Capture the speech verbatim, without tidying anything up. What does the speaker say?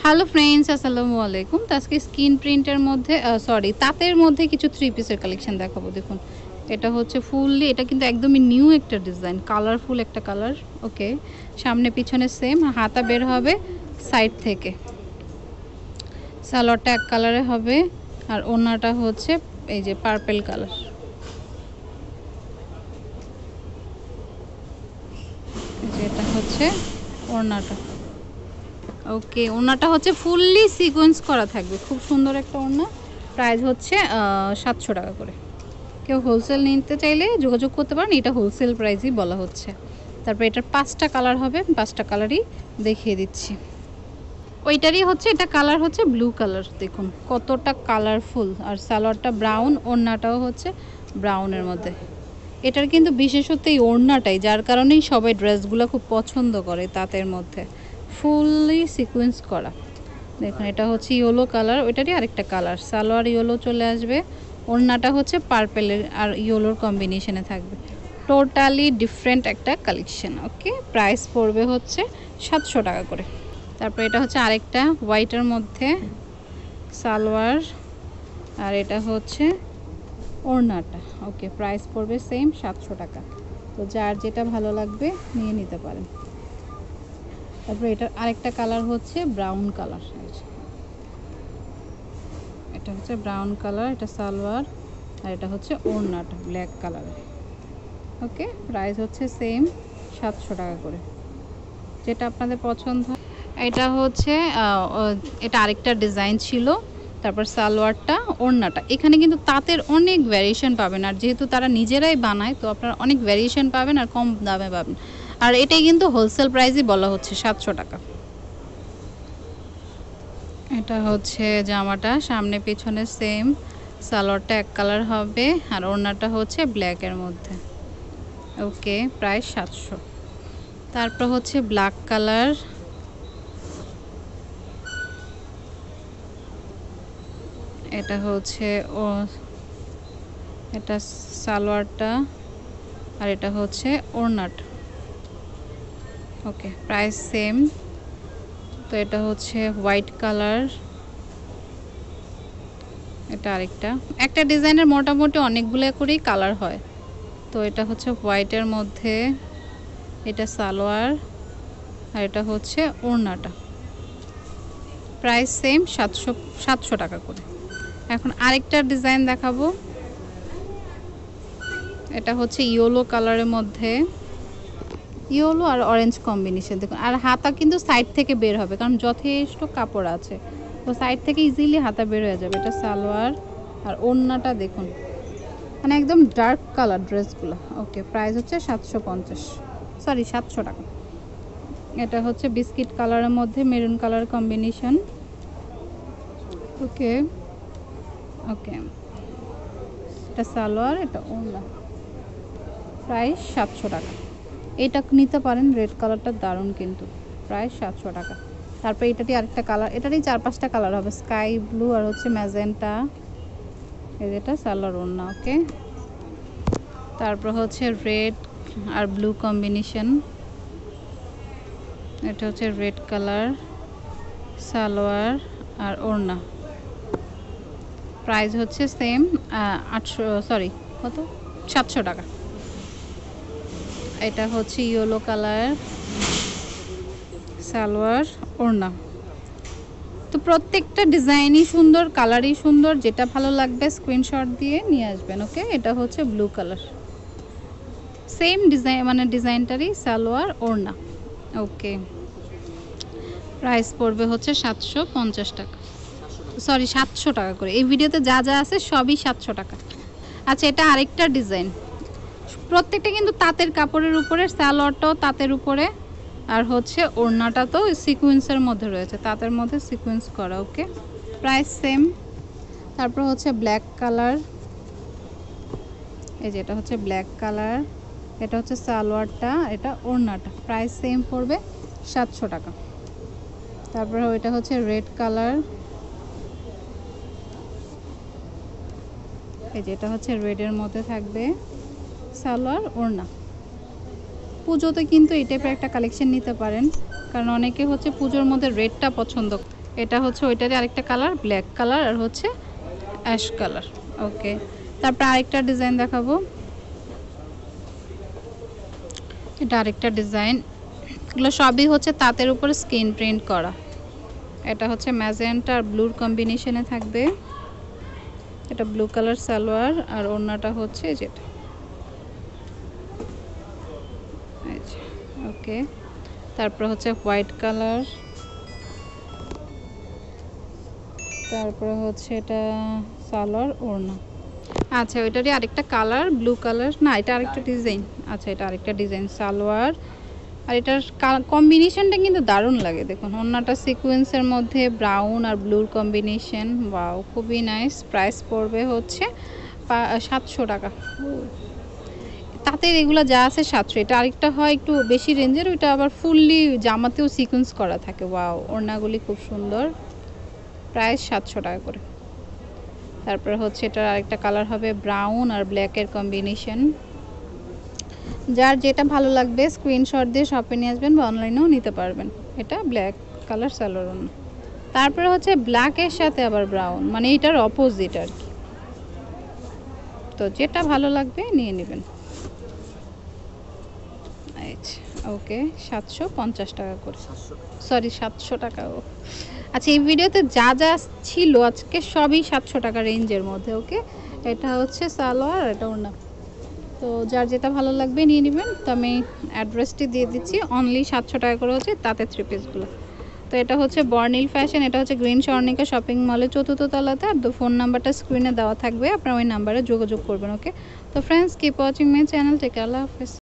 Hello friends, আসসালামু আলাইকুম। তো আজকে স্ক্রিন প্রিন্টের মধ্যে সরি তাঁতের মধ্যে কিছু থ্রি পিসের কালেকশন দেখাবো। দেখুন, এটা হচ্ছে ফুললি, এটা কিন্তু একদমই নিউ একটা ডিজাইন, কালারফুল একটা কালার। ওকে, সামনে পিছনে সেম, হাতা বের হবে সাইড থেকে। সালোয়ারটা এক কালারে হবে আর ওড়নাটা হচ্ছে এই যে পার্পেল কালার। এটা হচ্ছে ওড়নাটা। ওকে, ওড়নাটা হচ্ছে ফুললি সিকোয়েন্স করা থাকবে, খুব সুন্দর একটা ওড়না। প্রাইস হচ্ছে সাতশো টাকা করে। কেউ হোলসেল নিতে চাইলে যোগাযোগ করতে পারেন, এটা হোলসেল প্রাইসই বলা হচ্ছে। তারপর এটার পাঁচটা কালার হবে, পাঁচটা কালারই দেখিয়ে দিচ্ছি। ওইটারই হচ্ছে, এটা কালার হচ্ছে ব্লু কালার। দেখুন কতটা কালারফুল, আর সালোয়ারটা ব্রাউন, ওড়নাটাও হচ্ছে ব্রাউনের মধ্যে। এটার কিন্তু বিশেষত এই ওড়নাটাই, যার কারণেই সবাই ড্রেসগুলো খুব পছন্দ করে তাঁতের মধ্যে, ফুললি সিকোয়েন্স করা। দেখুন এটা হচ্ছে ইয়েলো কালার, ওইটারই আরেকটা কালার। সালোয়ার ইয়েলো চলে আসবে, ওড়নাটা হচ্ছে পার্পেলের আর ইয়েলোর কম্বিনেশনে থাকবে। টোটালি ডিফারেন্ট একটা কালেকশন। ওকে, প্রাইস পড়বে হচ্ছে সাতশো টাকা করে। তারপর এটা হচ্ছে আরেকটা হোয়াইটের মধ্যে সালোয়ার, আর এটা হচ্ছে ওড়নাটা। ওকে, প্রাইস পড়বে সেম সাতশো টাকা। তো যার যেটা ভালো লাগবে নিয়ে নিতে পারেন। তারপর এটার আরেকটা কালার হচ্ছে ব্রাউন কালার। এটা হচ্ছে ব্রাউন কালার, এটা সালোয়ার, আর এটা হচ্ছে ওড়নাটা ব্ল্যাক কালারের। ওকে, প্রাইস হচ্ছে সেম সাতশো টাকা করে, যেটা আপনাদের পছন্দ। এটা হচ্ছে এটা আরেকটা ডিজাইন ছিল। তারপর সালোয়ারটা, ওড়নাটা, এখানে কিন্তু তাঁতের অনেক ভ্যারিয়েশন পাবেন, আর যেহেতু তারা নিজেরাই বানায় তো আপনারা অনেক ভ্যারিয়েশন পাবেন আর কম দামে পাবেন। আর এটাই কিন্তু হোলসেল প্রাইসই বলা হচ্ছে সাতশো টাকা। এটা হচ্ছে জামাটা, সামনে পিছনে সেম, সালোয়ারটা এক কালার হবে আর ওড়নাটা হচ্ছে ব্ল্যাকের মধ্যে। ওকে, প্রাইস সাতশো। তারপর হচ্ছে ব্ল্যাক কালার, এটা হচ্ছে ও এটা সালোয়ারটা, আর এটা হচ্ছে ওড়নাটা। Okay, price same. তো এটা হচ্ছে হোয়াইট কালার, এটা আরেকটা। একটা ডিজাইনের মোটামুটি অনেকগুলো করেই কালার হয়। তো এটা হচ্ছে হোয়াইটের মধ্যে, এটা সালোয়ার, আর এটা হচ্ছে ওড়নাটা। প্রাইস সেম সাতশো সাতশো টাকা করে। এখন আরেকটা ডিজাইন দেখাবো। এটা হচ্ছে ইয়েলো কালারের মধ্যে, ইয়েলো আর অরেঞ্জ কম্বিনেশন। দেখুন, আর হাতা কিন্তু সাইড থেকে বের হবে, কারণ যথেষ্ট কাপড় আছে, তো সাইড থেকে ইজিলি হাতা বের হয়ে যাবে। এটা সালোয়ার আর ওড়নাটা দেখুন, মানে একদম ডার্ক কালার ড্রেসগুলো। ওকে, প্রাইস হচ্ছে সাতশো পঞ্চাশ সরি সাতশো টাকা। এটা হচ্ছে বিস্কিট কালারের মধ্যে maroon colour combination. Okay okay এটা সালোয়ার, এটা ওড়না। প্রাইস সাতশো টাকা। এটা নিতে পারেন, রেড কালারটা দারুণ কিন্তু। প্রাইস সাতশো টাকা। তারপর এটারই আরেকটা কালার, এটারই চার পাঁচটা কালার হবে, স্কাই ব্লু আর হচ্ছে ম্যাজেন্টা। এটা সালোয়ার, ওড়না। ওকে, তারপর হচ্ছে রেড আর ব্লু কম্বিনেশন, এটা হচ্ছে রেড কালার, সালোয়ার আর ওড়না। প্রাইস হচ্ছে সেম আটশো সরি কত সাতশো টাকা। এটা হচ্ছে ইয়েলো কালার, সালোয়ার, ওড়না। তো প্রত্যেকটা ডিজাইনই সুন্দর, কালারই সুন্দর, যেটা ভালো লাগবে স্ক্রিনশট দিয়ে নিয়ে আসবেন। ওকে, এটা হচ্ছে ব্লু কালার, সেম ডিজাইন, মানে ডিজাইনটারই সালোয়ার, ওড়না। ওকে, প্রাইস পড়বে হচ্ছে সাতশো পঞ্চাশ টাকা সরি সাতশো টাকা করে। এই ভিডিওতে যা যা আছে সবই সাতশো টাকা। আচ্ছা, এটা আরেকটা ডিজাইন, প্রত্যেকটা কিন্তু তাঁতের কাপড়ের উপরে, সালোয়ারটাও তাঁতের উপরে, আর হচ্ছে ওড়নাটা তো সিকোয়েন্সের মধ্যে রয়েছে, তাঁতের মধ্যে সিকোয়েন্স করা। Okay, price same. তারপর হচ্ছে ব্ল্যাক কালার, এই যে এটা হচ্ছে ব্ল্যাক কালার, এটা হচ্ছে সালোয়ারটা, এটা ওড়নাটা। প্রাইস সেম পড়বে সাতশো টাকা। তারপরে ওইটা হচ্ছে রেড কালার, এই যে এটা হচ্ছে রেডের মধ্যে থাকবে, সালোয়ার, ওড়না। পুজোতে কিন্তু এই টাইপের একটা কালেকশন নিতে পারেন, কারণ অনেকে হচ্ছে পুজোর মধ্যে রেডটা পছন্দ। এটা হচ্ছে ওইটারই আরেকটা কালার, ব্ল্যাক কালার আর হচ্ছে অ্যাশ কালার। ওকে, তারপর আরেকটা ডিজাইন দেখাবো। এটা আরেকটা ডিজাইন, এগুলো সবই হচ্ছে তাঁতের উপর স্ক্রিন প্রিন্ট করা। এটা হচ্ছে ম্যাজেন্টা আর ব্লুর কম্বিনেশনে থাকবে। এটা ব্লু কালার সালোয়ার আর ওড়নাটা হচ্ছে যেটা। ওকে, তারপর হচ্ছে হোয়াইট কালার, তারপর হচ্ছে এটা সালোয়ার ওড়না। আচ্ছা, ওইটারই আরেকটা কালার ব্লু কালার, না এটা আরেকটা ডিজাইন। আচ্ছা, এটা আরেকটা ডিজাইন সালোয়ার, আর এটার কম্বিনেশনটা কিন্তু দারুণ লাগে। দেখুন ওড়নাটা সিকোয়েন্সের মধ্যে ব্রাউন আর ব্লুর কম্বিনেশন, ওয়াও খুবই নাইস। প্রাইস পড়বে হচ্ছে সাতশো টাকা। তাতে এগুলো যা আছে সাতশো। এটা আরেকটা হয় একটু বেশি রেঞ্জের, ওইটা আবার ফুললি জামাতেও সিকোয়েন্স করা থাকে। ওয়াও, ওড়নাগুলি খুব সুন্দর। প্রাইস সাতশো টাকা করে। তারপর হচ্ছে এটার আরেকটা কালার হবে ব্রাউন আর ব্ল্যাকের কম্বিনেশন। যার যেটা ভালো লাগবে স্ক্রিনশট দিয়ে শপে নিয়ে আসবেন বা অনলাইনেও নিতে পারবেন। এটা ব্ল্যাক কালার সালোয়ার ওড়না। তারপরে হচ্ছে ব্ল্যাকের সাথে আবার ব্রাউন, মানে এটার অপোজিট আর কি। তো যেটা ভালো লাগবে নিয়ে নেবেন। ওকে, সাতশো পঞ্চাশ টাকা করে, সরি সাতশো টাকা। ও আচ্ছা, এই ভিডিওতে যা যা ছিল আজকে সবই সাতশো টাকা রেঞ্জের মধ্যে। ওকে, এটা হচ্ছে সালোয়ার, এটা ওড়না। তো যার যেটা ভালো লাগবে নিয়ে নেবেন। তো আমি অ্যাড্রেসটি দিয়ে দিচ্ছি। অনলি সাতশো টাকা করে হচ্ছে তাতে থ্রি পিসগুলো। তো এটা হচ্ছে বর্ণিল ফ্যাশন, এটা হচ্ছে গ্রিন স্বর্ণিকা শপিং মলের চতুর্থ তলাতে। আর তো ফোন নাম্বারটা স্ক্রিনে দেওয়া থাকবে, আপনারা ওই নাম্বারে যোগাযোগ করবেন। ওকে, তো friends keep watching my channel, take care, আল্লাহ হাফেজ।